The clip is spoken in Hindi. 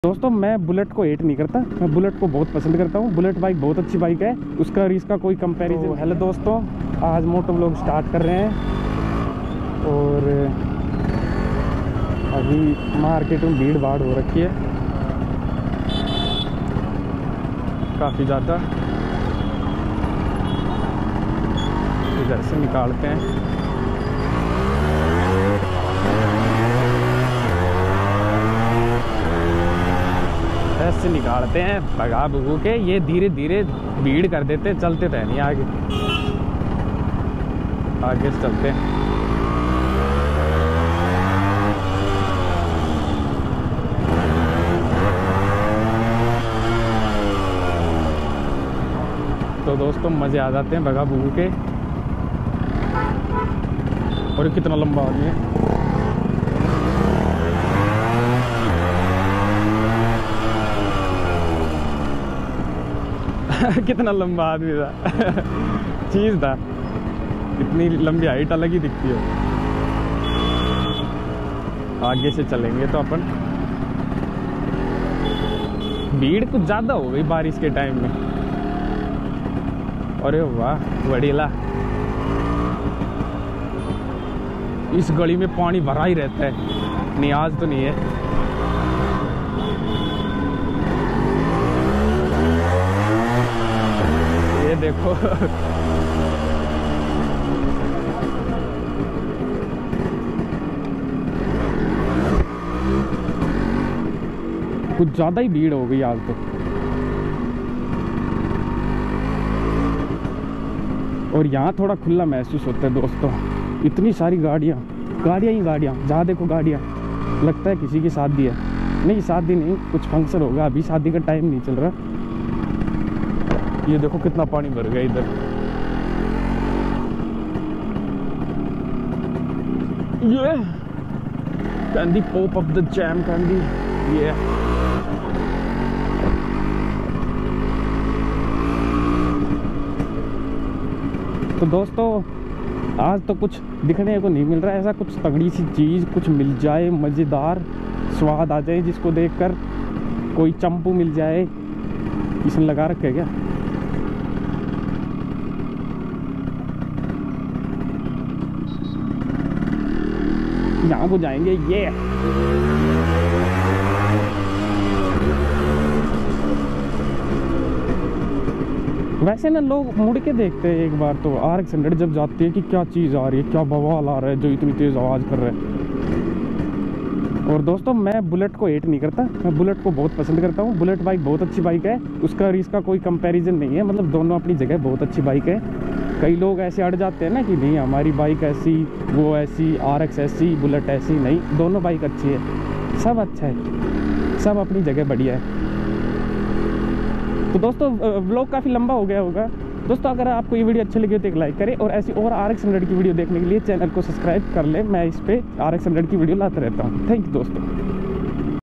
दोस्तों मैं बुलेट को हेट नहीं करता, मैं बुलेट को बहुत पसंद करता हूँ। बुलेट बाइक बहुत अच्छी बाइक है, उसका और इसका कोई कंपैरिजन। तो हेलो दोस्तों, आज मोटो व्लॉग स्टार्ट कर रहे हैं और अभी मार्केट में भीड़ भाड़ हो रखी है काफ़ी ज़्यादा। इधर से निकालते हैं। ऐसे निकालते हैं भगा भगू के, ये धीरे धीरे भीड़ कर देते, चलते तो नहीं आगे आगे से चलते हैं। तो दोस्तों मज़े आ जाते हैं भगा भगू के। और कितना लंबा आदमी है, कितना लंबा आदमी था चीज था, इतनी लंबी हाइट अलग ही दिखती है। आगे से चलेंगे तो अपन, भीड़ कुछ ज्यादा हो गई बारिश के टाइम में। अरे वाह बढ़िया, इस गली में पानी भरा ही रहता है, नहीं आज तो नहीं है। ये देखो कुछ ज्यादा ही भीड़ हो गई आज तो। और यहाँ थोड़ा खुला महसूस होता है दोस्तों, इतनी सारी गाड़ियाँ ही गाड़ियाँ, जहाँ देखो गाड़ियाँ। लगता है किसी की शादी है, नहीं शादी नहीं, कुछ फंक्शन होगा, अभी शादी का टाइम नहीं चल रहा। ये देखो कितना पानी भर गया इधर। ये candy pop up the jam candy. ये तो दोस्तों आज तो कुछ दिखने को नहीं मिल रहा है ऐसा, कुछ तगड़ी सी चीज कुछ मिल जाए, मजेदार स्वाद आ जाए जिसको देखकर। कोई चंपू मिल जाए, इसने लगा रखे है क्या? यहाँ को जाएंगे। ये वैसे ना लोग मुड़ के देखते हैं एक बार तो RX 100 जब जाती है कि क्या चीज़ आ रही है, क्या बवाल आ रहा है जो इतनी तेज़ आवाज़ कर रहा है। और दोस्तों मैं बुलेट को हेट नहीं करता, मैं बुलेट को बहुत पसंद करता हूँ। बुलेट बाइक बहुत अच्छी बाइक है, उसका और इसका कोई कंपैरिजन नहीं है। मतलब दोनों अपनी जगह बहुत अच्छी बाइक है। कई लोग ऐसे अड़ जाते हैं ना कि नहीं हमारी बाइक ऐसी, वो ऐसी, RX ऐसी, बुलेट ऐसी। नहीं, दोनों बाइक अच्छी है, सब अच्छा है, सब अपनी जगह बढ़िया है। तो दोस्तों व्लॉग काफ़ी लंबा हो गया होगा। दोस्तों अगर आपको ये वीडियो अच्छी लगी तो एक लाइक करें, और ऐसी और RX 100 की वीडियो देखने के लिए चैनल को सब्सक्राइब कर लें। मैं इस पे RX 100 की वीडियो लाता रहता हूँ। थैंक यू दोस्तों।